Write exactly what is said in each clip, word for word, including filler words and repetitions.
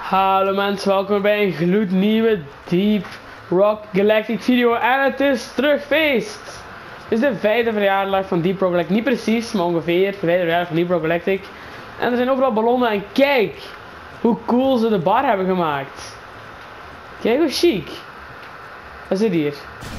Hallo mensen, welkom bij een gloednieuwe Deep Rock Galactic video en het is terug feest! Dit is de vijfde verjaardag van Deep Rock Galactic, niet precies, maar ongeveer de vijfde verjaardag van Deep Rock Galactic. En er zijn overal ballonnen en kijk hoe cool ze de bar hebben gemaakt. Kijk hoe chic. Wat zit hier?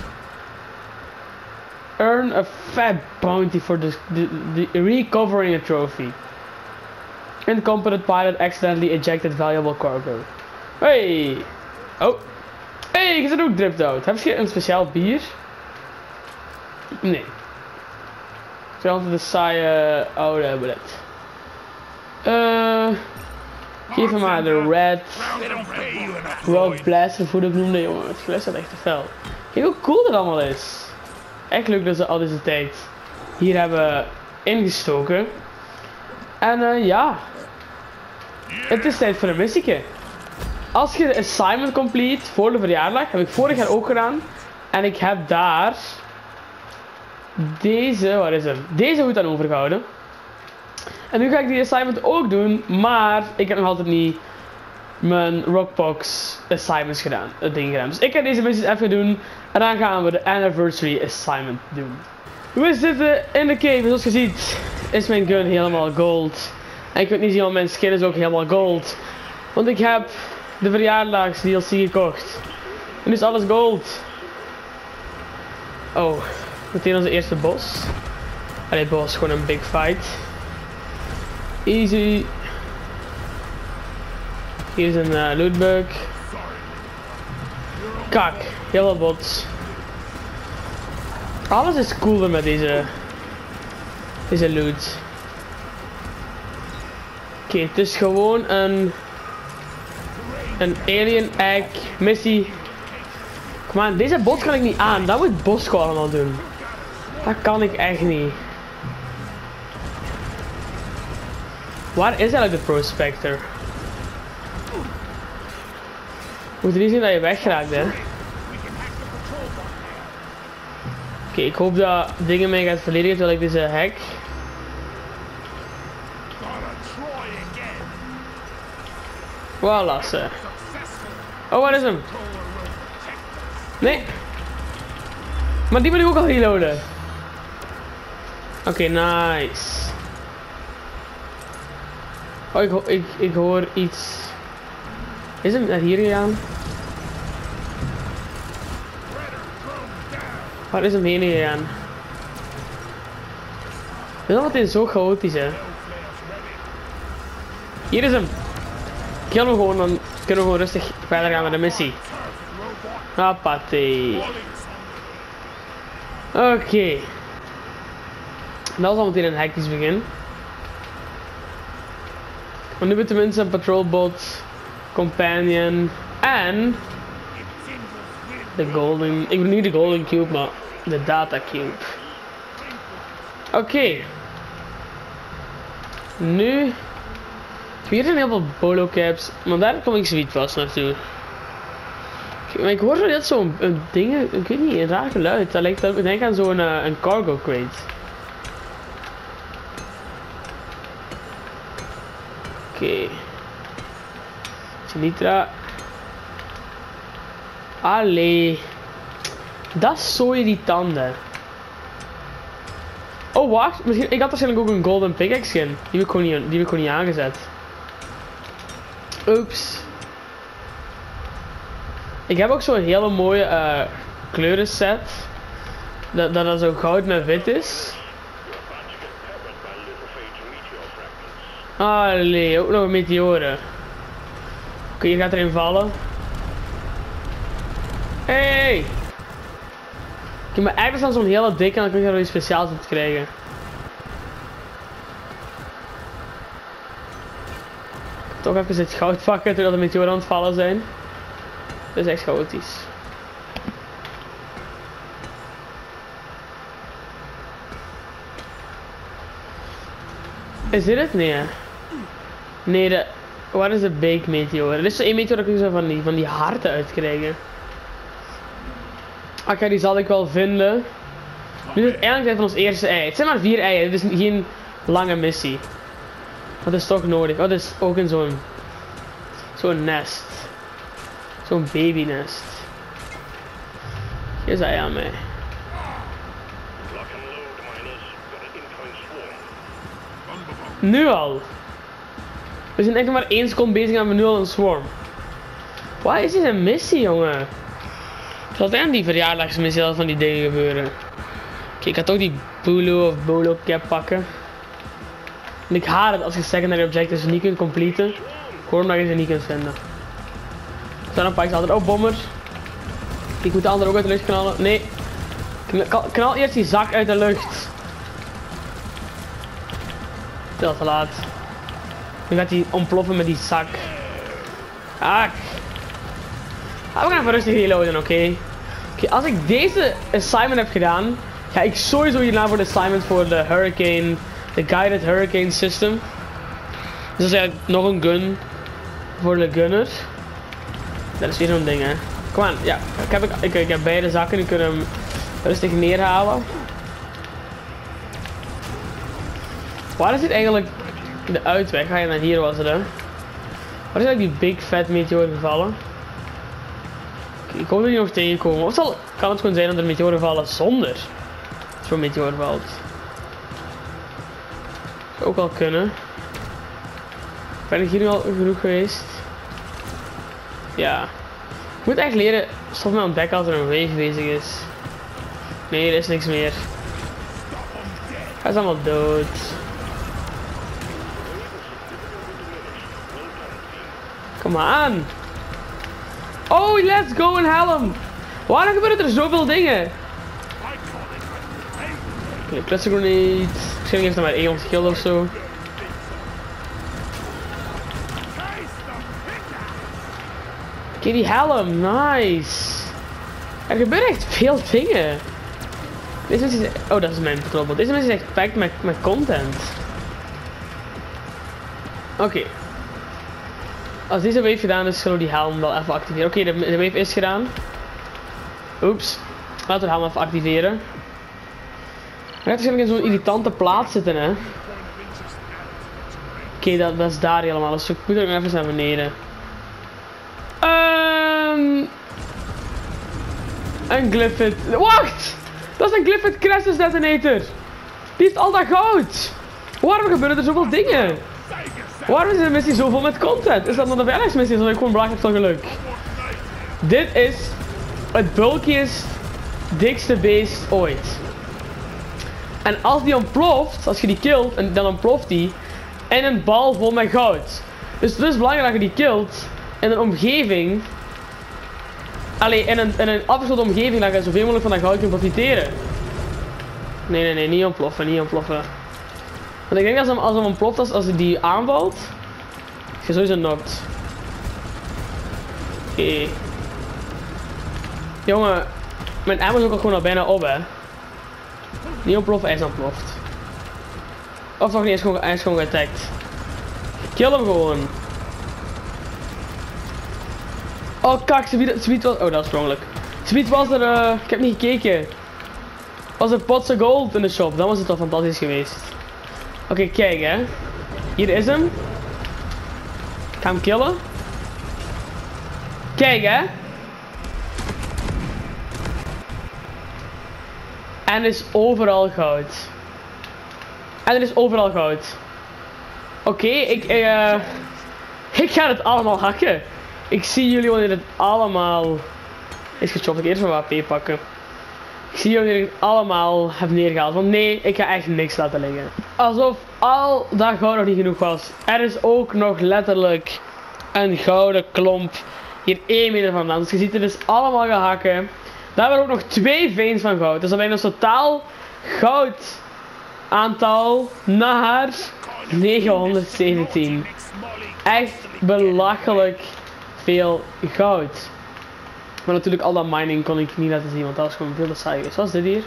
Earn a fat bounty for the, the, the recovering a trophy. Incompetent pilot accidentally ejected valuable cargo. Hey! Oh! Hey, ik zit ook dripped out. Heb je een speciaal bier? Nee. Ik zou altijd een saaie oude bullet. Eh. Uh, geef hem maar de red. Rock blaster, hoe dat ik noemde, jongen. Het fles staat echt te fel. Kijk hoe cool dat allemaal is. Echt leuk dat ze al deze tijd hier hebben ingestoken. En uh, ja. Het is tijd voor een missieke. Als je de assignment complete voor de verjaardag, heb ik vorig jaar ook gedaan. En ik heb daar deze, waar is hem? Deze goed aan overgehouden. En nu ga ik die assignment ook doen, maar ik heb nog altijd niet mijn Rockbox assignments gedaan, het ding gedaan. Dus ik ga deze missies even doen en dan gaan we de anniversary assignment doen. We zitten in de cave, zoals je ziet is mijn gun helemaal gold. En je kunt niet zien, want mijn skin is ook helemaal gold. Want ik heb de verjaardags D L C gekocht. En nu is alles gold. Oh, meteen onze eerste boss. Allee, boss, gewoon een big fight. Easy. Hier is een uh, lootbug. Kak, heel veel bots. Alles is cooler met deze, deze loot. Oké, okay, het is gewoon een, een alien egg missie. Kom aan, deze bot kan ik niet aan. Dat moet Bosco allemaal doen. Dat kan ik echt niet. Waar is eigenlijk de prospector? Moet er niet zien dat je wegraakt, hè? Oké, okay, ik hoop dat dingen mij gaat verdedigen terwijl ik deze hack. Voilà, ze. Oh, waar is hem? Nee. Maar die wil ik ook al reloaden. Oké, okay, nice. Oh, ik, ik, ik hoor iets. Is hem naar hier gegaan? Waar is hem heen gegaan? Weet je wat dit zo chaotisch is? Hier is hem. Kill hem gewoon, dan kunnen we gewoon rustig verder gaan met de missie. Hoppatee. Oké. Okay. Dat was al meteen een hectisch begin. Maar nu hebben we tenminste een patrolbot, companion en de golden, ik bedoel niet de golden cube, maar de data cube. Oké. Okay. Nu. Hier zijn heel veel bolo caps, maar daar kom ik zoiets vast naartoe. Maar ik hoor net zo'n ding, ik weet niet, een raar geluid. Dat lijkt, ik denk aan zo'n uh, een cargo crate. Oké. Okay. Nitra. Allee. Dat is zo irritant. Oh wacht, misschien, ik had waarschijnlijk ook een golden pickaxe skin. Die heb ik gewoon niet, die heb ik gewoon niet aangezet. Oeps. Ik heb ook zo'n hele mooie uh, kleurenset. Dat, dat dat zo goud met wit is. Allee, ook nog een meteoren. Oké, okay, je gaat erin vallen. Hey! Ik heb me eigenlijk dan zo'n hele dikke en dan kun je er iets speciaals op krijgen. Toch even het goud pakken terwijl de meteoren aan het vallen zijn. Dat is echt chaotisch. Is dit het? Nee. Nee, de... Waar is de big meteor? Er is zo één meteor dat ik zo van die, van die harten uitkrijgen. Oké, okay, die zal ik wel vinden. Nu is het eindelijk tijd van ons eerste ei. Het zijn maar vier eieren, het is geen lange missie. Dat is toch nodig. Oh, dat is ook in zo'n Zo'n nest. Zo'n babynest. Hier is hij aan mij. Nu al. We zijn echt nog maar één seconde bezig en we nu al een swarm. Wat is dit een missie, jongen? Zal het aan die verjaardagsmissie al van die dingen gebeuren? Oké, okay, ik ga toch die Bulu of Bolo cap pakken. En ik haat het als je secondary objectives niet kunt completen. Gewoon omdat je ze niet kunt vinden. Er zijn een paar altijd. Oh, bommer. Ik moet de andere ook uit de lucht knallen. Nee. Knal eerst die zak uit de lucht. Veel te laat. Nu gaat hij ontploffen met die zak. Ah. Ah, we gaan even rustig reloaden, oké? Okay? Oké, okay, als ik deze assignment heb gedaan, ga ik sowieso hierna voor de assignment voor de Hurricane, de Guided Hurricane System. Dus dat is eigenlijk nog een gun voor de gunner. Dat is weer zo'n ding, hè. Kom aan, ja. Ik heb, ik, ik heb beide zakken, die kunnen hem rustig neerhalen. Waar is dit eigenlijk de uitweg? Ga je naar hier was het, hè? Waar is eigenlijk die big fat meteor gevallen? Okay, ik hoop dat die nog tegenkomen. Of zal, kan het gewoon zijn dat er meteoren vallen zonder zo'n meteor valt? Zou ook wel kunnen. Ben ik hier nu al genoeg geweest? Ja. Ik moet echt leren stop me ontdekken als er een wave bezig is. Nee, er is niks meer. Hij is allemaal dood. Kom aan. Oh, let's go en haal hem. Waarom gebeuren er zoveel dingen? Oké, okay, cluster grenade. Misschien heeft hij maar één kill of zo. Oké, okay, die helm, nice. Er gebeuren echt veel dingen. Deze mensen is... Oh, dat is mijn klopt. Deze mensen is echt packed met, met content. Oké. Okay. Als deze wave gedaan is, zullen we die helm wel even activeren. Oké, okay, de, de wave is gedaan. Oeps. Laten we de helm even activeren. Hij gaat waarschijnlijk in zo'n irritante plaats zitten, hè. Oké, okay, dat, dat is daar helemaal. Dus ik moet er nog even naar beneden. Um, een Glyphid. Wacht! Dat is een Glyphid Crescent Detonator. Die heeft al dat goud. Waarom gebeuren er zoveel dingen? Waarom is de missie zo vol met content? Is dat nog de veiligheidsmissie? Dat ik gewoon belachelijk van geluk. Dit is het bulkiest, dikste beest ooit. En als die ontploft, als je die killt, en dan ontploft die in een bal vol met goud. Dus het is belangrijk dat je die killt in een omgeving. Allee, in een, in een afgesloten omgeving dat je zoveel mogelijk van dat goud kunt profiteren. Nee, nee, nee, niet ontploffen, niet ontploffen. Want ik denk dat als hem, als hem ontploft, als, als hij die aanvalt, is je sowieso knocked. Oké. Okay. Jongen, mijn ammo is ook al gewoon al bijna op, hè. Niet ontploffen, hij is ontploft. Of nog niet, hij is gewoon, hij is gewoon geattackt. Kill hem gewoon. Oh kak, Sweet was... Oh, dat is sprongelijk. Sweet was er... Uh, ik heb niet gekeken. Was er pots of gold in de shop? Dan was het al fantastisch geweest. Oké, okay, kijk hè. Hier is hem. Ik ga hem killen. Kijk hè. En er is overal goud. En er is overal goud. Oké, okay, ik... Uh, ik ga het allemaal hakken. Ik zie jullie wanneer het allemaal is gechopt. Ik ga eerst een W P pakken. Ik zie jullie wanneer ik het allemaal heb neergehaald. Want nee, ik ga echt niks laten liggen. Alsof al dat goud nog niet genoeg was. Er is ook nog letterlijk een gouden klomp hier één meter vandaan. Dus je ziet het is allemaal gehakken. Daar hebben we ook nog twee veins van goud. Dus dan ben je dus totaal goud aantal naar negenhonderdzeventien. Echt belachelijk veel goud. Maar natuurlijk al dat mining kon ik niet laten zien, want dat was gewoon veel te saai geweest. Zoals dit hier.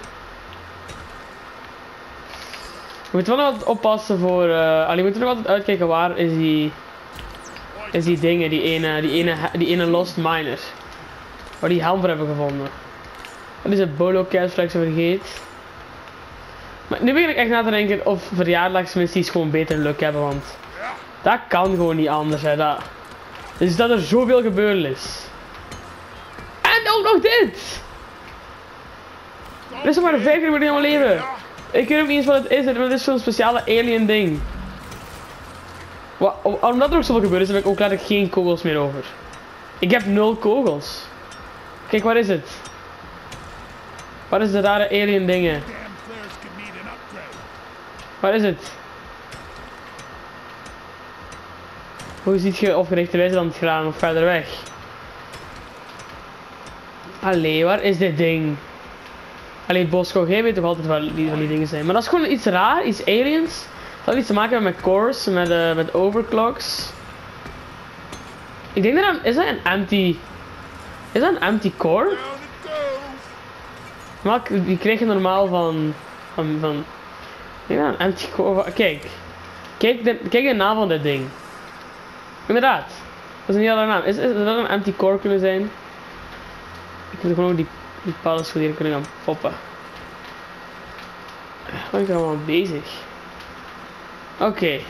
We moeten wel nog altijd oppassen voor... Uh, allee, we moeten nog altijd uitkijken waar is die... Is die dingen, die ene, die ene, die ene lost miner. Waar die helm voor hebben gevonden. Dat is het bolo catflex vergeet. Maar nu begin ik echt na te denken of verjaardagsmissies gewoon beter luck hebben, want... Dat kan gewoon niet anders, hè. Dat, Dus dat er zoveel gebeurd is. En ook nog dit! Dit is nog maar de vijf keer in mijn leven. Ik weet ook niet eens wat het is, maar het is zo'n speciale alien ding. Wat, omdat er ook zoveel gebeurd is, heb ik ook letterlijk geen kogels meer over. Ik heb nul kogels. Kijk, wat is het? Wat is de rare alien dingen? Wat is het? Hoe ziet je opgerichte wijze dan het graan of verder weg? Allee, waar is dit ding? Allee, Bosco, jij weet toch altijd waar die van die dingen zijn. Maar dat is gewoon iets raar, iets aliens. Dat heeft iets te maken hebben met cores, met, uh, met overclocks. Ik denk dat dat, is dat een anti... Is dat een anti-core? Maar die krijg je normaal van... Van... van ik denk dat een anti-core... Kijk. Kijk de, kijk de naam van dit ding. Inderdaad. Dat is een hele naam. Is, is, is dat een anti-core kunnen zijn? Ik moet gewoon ook die, die paddenstoel hier kunnen gaan poppen. Waar ben ik er allemaal bezig? Oké. Okay.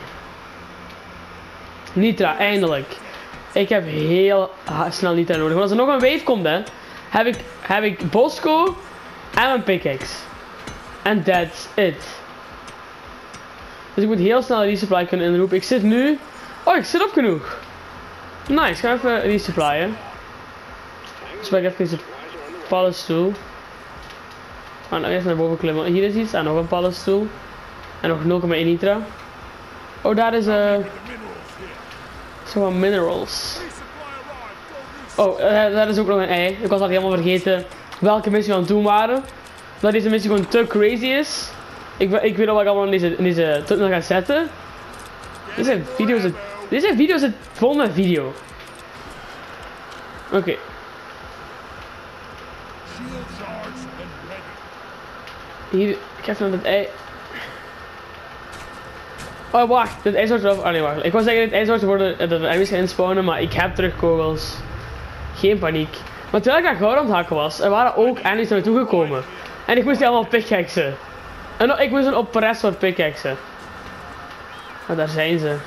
Nitra, eindelijk. Ik heb heel snel Nitra nodig. Want als er nog een wave komt, hè, heb ik, heb ik Bosco en een pickaxe. En that's it. Dus ik moet heel snel een resupply kunnen inroepen. Ik zit nu... Oh, ik zit op genoeg. Nice, ik ga even resupply. Dus ben ik even deze paddenstoel. We gaan even naar boven klimmen. Hier is iets. En nog een paddenstoel. En nog nul komma één nitra. Oh, daar is een... Uh, zo van minerals. Oh, uh, daar is ook nog een ei. Ik was al helemaal vergeten welke missie we aan het doen waren. Dat deze missie gewoon te crazy is. Ik, ik weet al wat ik allemaal in deze, in deze tunnel ga zetten. Deze video zit... Deze video zit vol met video. Oké. Okay. Hier, ik ga even naar het ei. Oh, wacht. Dit ei zorgt erop. Oh nee, wacht. Ik wou zeggen, dit ei zorgt ervoor dat de enemies gaan inspawnen, maar ik heb terug kogels. Geen paniek. Maar terwijl ik aan goud aan het hakken was, er waren ook enemies naar me toe gekomen. En ik moest die allemaal pickaxen. En ik moest een oppressor pickaxen. Maar daar zijn ze.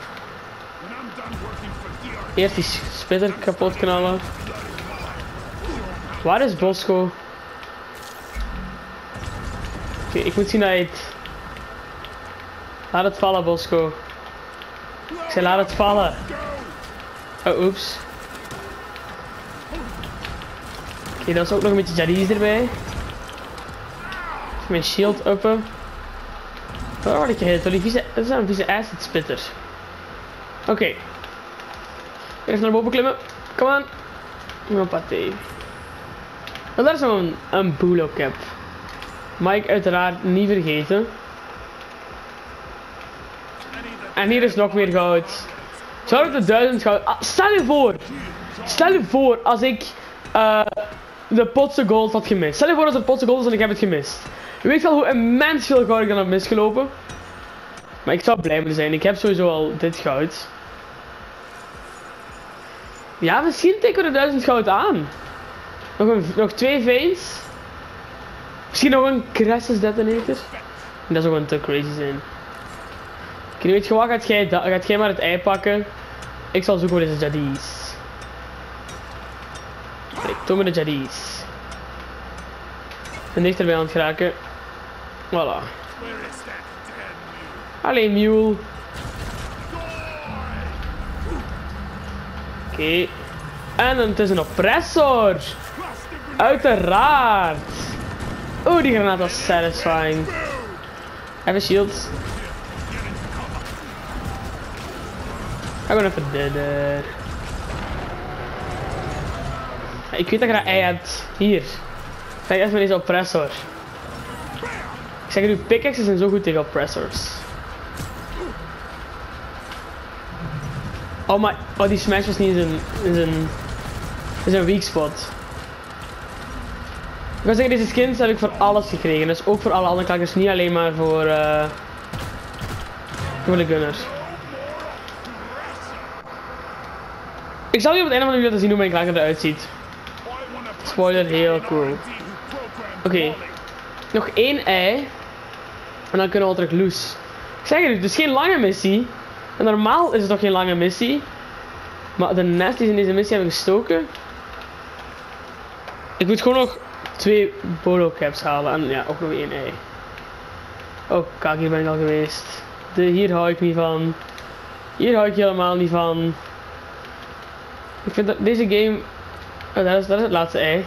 Eerst die spitter kapot knallen. Waar is Bosco? Oké, okay, ik moet zien dat hij het... Laat het vallen, Bosco. Ik zei laat het vallen. Oh, oeps. Oké, okay, dat is ook nog een beetje Jadis erbij. Mijn shield uppen. Waar word ik gehit? Die vieze... Dat is een vieze acid spitter. Oké. Okay. Even naar boven klimmen. Kom aan. Een paté. En daar is nog een, een bulo cap. Mag ik uiteraard niet vergeten. En hier is nog meer goud. Zou het de duizend goud... Ah, stel je voor. Stel je voor als ik uh, de potse gold had gemist. Stel je voor als het potse gold is en ik heb het gemist. Je weet wel hoe immens veel goud ik dan heb misgelopen. Maar ik zou blij moeten zijn. Ik heb sowieso al dit goud. Ja, misschien tikken we de duizend goud aan. Nog, een, nog twee veins. Misschien nog een Cressus detonator. En dat zou gewoon te crazy zijn. Oké, weet je wat? Gaat jij, gaat jij maar het ei pakken? Ik zal zoeken voor deze Jadis. Kijk, toon me de Jadis. En dichterbij aan het geraken. Voilà. Alleen mule. Oké. Okay. En het is een oppressor. Uiteraard. Oeh, die granaat was satisfying. Even shields. Ga gewoon even dit. Uh... Ik weet dat je dat ei hebt. Hier. Kijk even met deze oppressor. Ik zeg nu, pickaxes zijn zo goed tegen oppressors. Oh, maar oh, die smash was niet in zijn, in zijn, in zijn weak spot. Ik wil zeggen, deze skins heb ik voor alles gekregen. Dus ook voor alle andere karakters, niet alleen maar voor, uh, voor de gunners. Ik zal jullie op het einde van de video laten zien hoe mijn karakter eruit ziet. Spoiler, heel cool. Oké, okay. Nog één ei. En dan kunnen we al terug loose. Ik zeg het, het is geen lange missie. En normaal is het nog geen lange missie. Maar de nest die ze in deze missie hebben gestoken. Ik moet gewoon nog twee bolo caps halen en ja, ook nog één ei. Oh kijk, hier ben ik al geweest. De, hier hou ik niet van. Hier hou ik helemaal niet van. Ik vind dat deze game... Oh, dat is, dat is het laatste ei.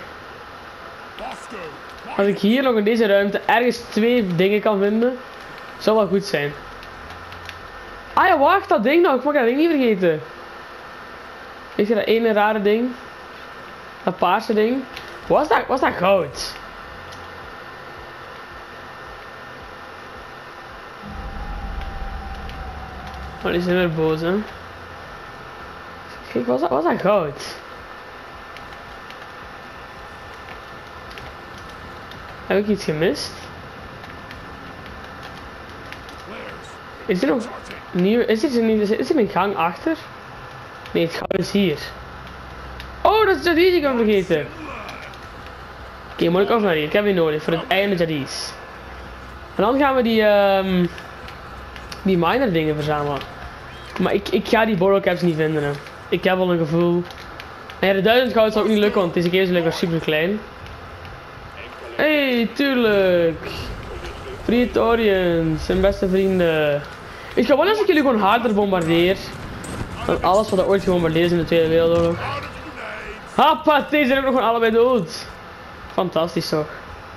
Als ik hier nog in deze ruimte ergens twee dingen kan vinden, zou wel goed zijn. Ah ja, wacht, dat ding nog. Ik mag dat ding niet vergeten. Weet je dat ene rare ding? Dat paarse ding? Was dat, was dat goud? Oh, die zijn weer boos, hè? Kijk, was dat, was dat goud? Heb ik iets gemist? Is er nog nieuw? Is er niet? Is er een gang achter? Nee, het goud is hier. Oh, dat is Jadis, ik kan vergeten. Oké, okay, moet ik ook naar hier. Ik heb die nodig voor het einde Jadis. En dan gaan we die, um, die miner dingen verzamelen. Maar ik, ik ga die borrow caps niet vinden. Hè. Ik heb wel een gevoel. En ja, de duizend goud zal ook niet lukken, want deze keer is lekker super klein. Hey, tuurlijk. Praetorians, zijn beste vrienden. Ik ga wel eens dat jullie gewoon harder bombardeer dan alles wat er ooit gebombardeerd is in de Tweede Wereldoorlog. Hoppa, deze zijn ook nog gewoon allebei dood. Fantastisch toch.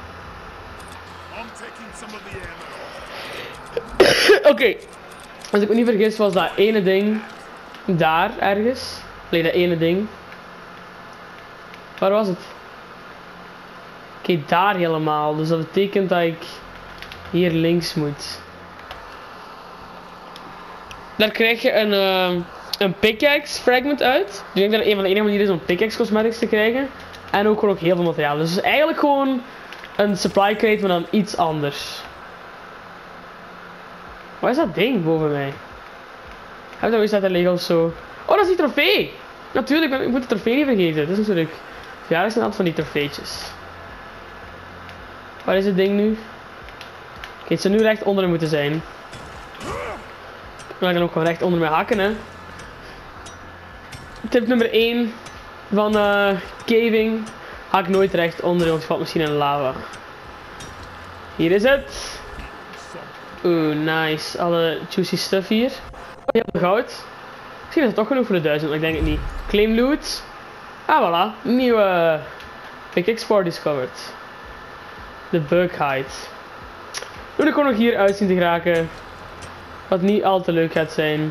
Oké, okay. Als ik me niet vergis was dat ene ding daar ergens. Nee, dat ene ding. Waar was het? Oké, okay, daar helemaal. Dus dat betekent dat ik hier links moet. Daar krijg je een, uh, een pickaxe fragment uit. Ik denk dat het een van de enige manieren is om pickaxe cosmetics te krijgen. En ook gewoon ook heel veel materiaal. Dus het is eigenlijk gewoon een supply crate, maar dan iets anders. Waar is dat ding boven mij? Heb je dat dat er liggen of zo? Oh, dat is die trofee! Natuurlijk, ik moet de trofee niet vergeten. Dat is natuurlijk verjaardagsnaam van die trofeetjes. Waar is het ding nu? Oké, okay, het zou nu recht onder moeten zijn. Maar ik kan ook gewoon recht onder mijn hakken, hè. Tip nummer één van uh, caving. Hak nooit recht onder, want je valt misschien in lava. Hier is het. Oeh, nice. Alle juicy stuff hier. Oh, heel veel goud. Misschien is het toch genoeg voor de duizend, maar ik denk het niet. Claim loot. Ah, voilà. Nieuwe pickaxe for discovered. De bughide. Nu ik gewoon nog hier uit zien te geraken. Wat niet al te leuk gaat zijn.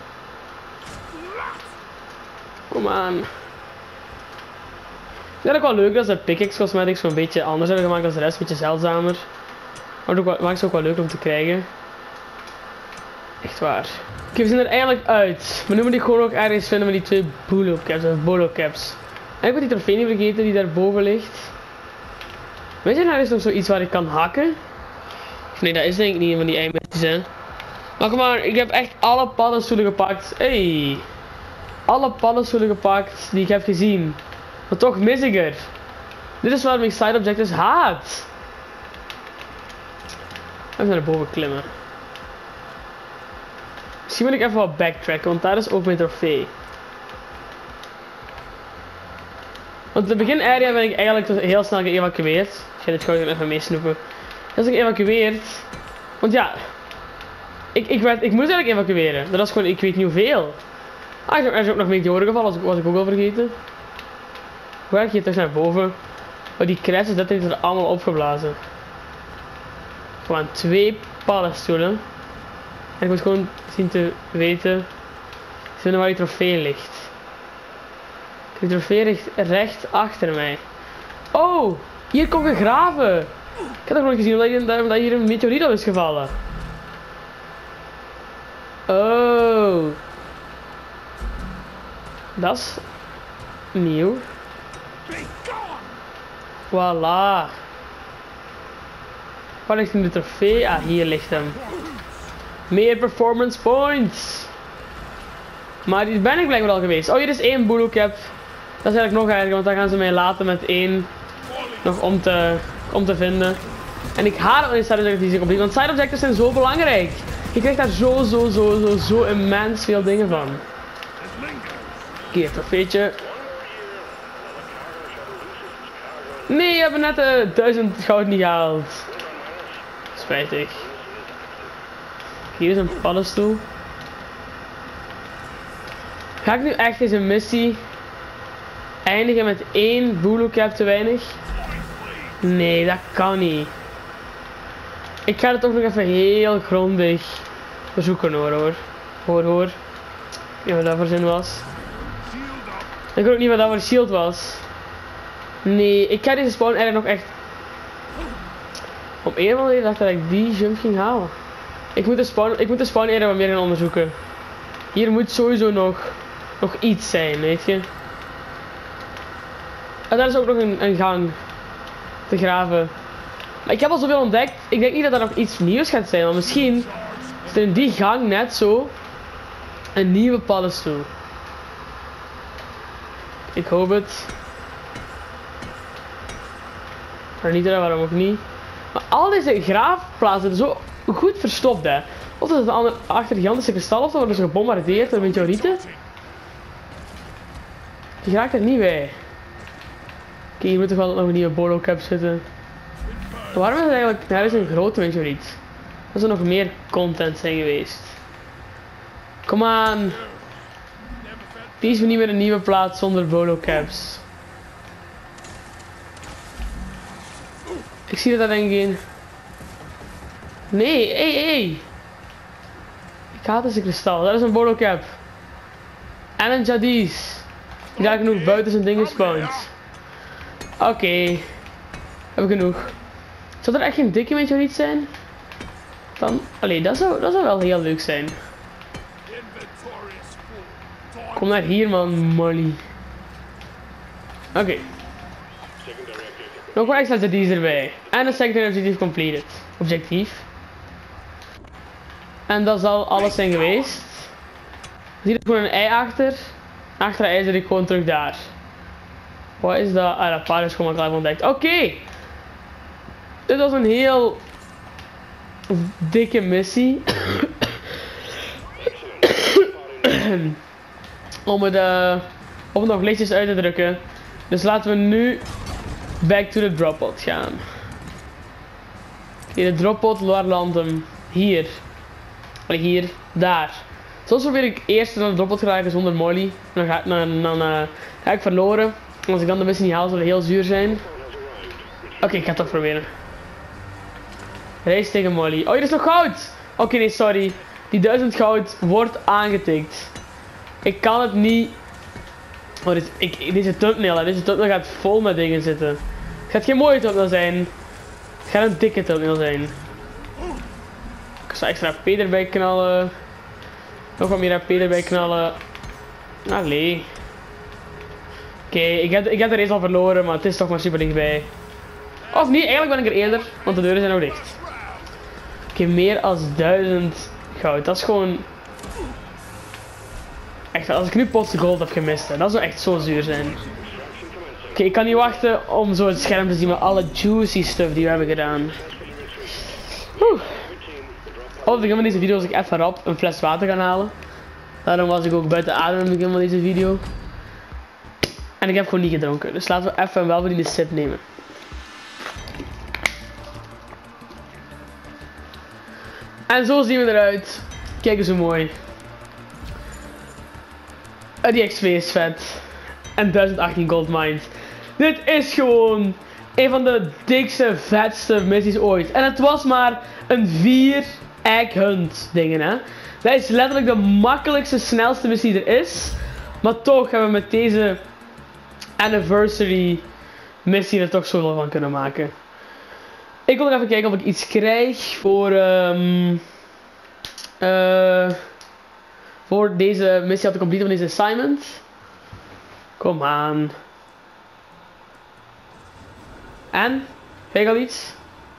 Kom aan. Ik vind het ook wel leuk dat de pickaxe cosmetics een beetje anders hebben gemaakt dan de rest. Een beetje zeldzamer. Maar het maakt ze ook wel leuk om te krijgen. Echt waar. Oké, okay, we zijn er eigenlijk uit. Maar nu moet ik gewoon ook ergens vinden met die twee bolo caps of bolo caps. En ik moet die trofee niet vergeten die daar boven ligt. Weet je, daar is nog zoiets waar ik kan hakken. Nee, dat is denk ik niet een van die eimetjes, hè. Maar kom maar, ik heb echt alle paddenstoelen gepakt. Hey. Alle paddenstoelen gepakt die ik heb gezien. Maar toch mis ik er. Dit is waarom ik side objectives haat. Even naar boven klimmen. Misschien moet ik even wat backtracken, want daar is ook mijn trofee. Want de begin area ben ik eigenlijk heel snel geëvacueerd. Ik ga dit gewoon even meesnoepen. Dat is geëvacueerd. Want ja, ik, ik, werd, ik moest eigenlijk evacueren. Dat is gewoon, ik weet niet hoeveel. Ah, er is ook nog meteoren gevallen, dat was ik ook al vergeten. Hoe ga ik hier terug naar boven? Oh, die crashes, dat heeft er allemaal opgeblazen. Gewoon twee paddenstoelen. En ik moet gewoon zien te weten, waar die trofee ligt. Die trofee ligt recht achter mij. Oh, hier kon ik graven. Ik heb nog nooit gezien omdat hier, dat hier een meteoriet op is gevallen. Oh. Dat is nieuw. Voilà. Waar ligt nu de trofee? Ah, hier ligt hem. Meer performance points. Maar die ben ik blijkbaar al geweest. Oh, hier is één bolo cap. Dat is eigenlijk nog erger, want dan gaan ze mij laten met één nog om te, om te vinden. En ik haat het wanneer side objectives die compleet, want side objectives zijn zo belangrijk. Je krijgt daar zo, zo, zo, zo, zo immens veel dingen van. Keer trofeetje. Nee, we hebben net de uh, duizend goud niet gehaald. Spijtig. Hier is een paddenstoel. Ga ik nu echt deze missie eindigen met één Bulu Cap te weinig? Nee, dat kan niet. Ik ga het toch nog even heel grondig bezoeken hoor hoor. Hoor hoor. Ik weet niet wat dat voor zin was. Ik weet ook niet wat dat voor shield was. Nee, ik ga deze spawn eigenlijk nog echt... Op een of andere dacht dat ik die jump ging halen. Ik moet de spawn, ik moet de spawn area wat meer gaan onderzoeken. Hier moet sowieso nog, nog iets zijn, weet je. En daar is ook nog een, een gang te graven. Maar ik heb al zoveel ontdekt. Ik denk niet dat er nog iets nieuws gaat zijn. Maar misschien is er in die gang net zo een nieuwe paddenstoel. Ik hoop het. Maar niet er, waarom ook niet. Maar al deze graafplaatsen zijn zo goed verstopt, hè. Of dat het achter gigantische kristallen of dan worden ze gebombardeerd door meteorieten. Die raakt er niet bij. Oké, okay, hier moet toch wel nog een nieuwe Bolo Cap zitten. Waarom is het eigenlijk... Nou, dat is een grote meteoriet. Dat zou nog meer content zijn geweest. Kom aan. Die is niet meer een nieuwe plaats zonder Bolo Caps. Ik zie dat daar denk ik in. Nee, hé, hey, hé. Hey. Ik haat deze kristal. Dat is een Bolo Cap. En een Jadis. Die daar genoeg buiten zijn dingen spawnt. Oké. Okay. Heb ik genoeg. Zou er echt geen dikke meteoriet zijn? Dan... Allee, dat zou, dat zou wel heel leuk zijn. Kom naar hier man, Molly. Oké. Okay. Nog een extra Jadis erbij. En een secondary objectief completed. Objectief. En dat zal alles zijn geweest. Zie je gewoon een ei achter. Achter de ei zit ik gewoon terug daar. Wat is dat? Ah, dat paard is gewoon al ontdekt. Oké. Okay. Dit was een heel dikke missie. om, het, uh, om het nog lichtjes uit te drukken. Dus laten we nu back to the droppot gaan. In de droppot, waar landt hem? Hier. Allee, hier. Daar. Soms probeer ik eerst naar de droppot te geraken zonder Molly. Dan ga, dan, dan, uh, ga ik verloren. En als ik dan de missie niet haal, zal het heel zuur zijn. Oké, okay, ik ga het toch proberen. Race tegen Molly. Oh, hier is nog goud! Oké, okay, nee, sorry. Die duizend goud wordt aangetikt. Ik kan het niet... Oh, dit, ik, deze thumbnail, hè. Deze thumbnail gaat vol met dingen zitten. Het gaat geen mooie thumbnail zijn. Het gaat een dikke thumbnail zijn. Ik zal extra P erbij knallen. Nog wat meer A P erbij knallen. Allee. Oké, okay, ik, heb, ik heb de race al verloren, maar het is toch maar super dichtbij. Of niet, eigenlijk ben ik er eerder, want de deuren zijn nog dicht. Oké, okay, meer als duizend goud. Dat is gewoon... Echt, als ik nu pots gold heb gemist, hè, dat zou echt zo zuur zijn. Oké, okay, ik kan niet wachten om zo het scherm te zien met alle juicy stuff die we hebben gedaan. Oeh. Op het begin van deze video was ik even rap een fles water gaan halen. Daarom was ik ook buiten adem in het begin van deze video. En ik heb gewoon niet gedronken. Dus laten we even een welverdiende sip nemen. En zo zien we eruit. Kijk eens hoe mooi. Die X P is vet. En duizend achttien gold mined. Dit is gewoon een van de dikste, vetste missies ooit. En het was maar een vier egg hunt dingen, hè. Dat is letterlijk de makkelijkste, snelste missie er is. Maar toch hebben we met deze anniversary missie er toch zoveel van kunnen maken. Ik wil nog even kijken of ik iets krijg voor um, uh, voor deze missie af te completen van deze assignment. Kom aan. En? Krijg ik al iets?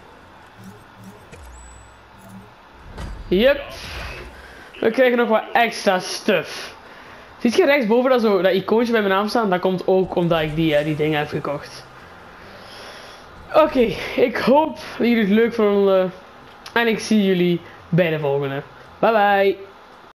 Yep. We krijgen nog wat extra stuff. Ziet je rechtsboven dat, zo, dat icoontje bij mijn naam staan? Dat komt ook omdat ik die, uh, die dingen heb gekocht. Oké, okay, ik hoop dat jullie het leuk vonden. En ik zie jullie bij de volgende. Bye bye.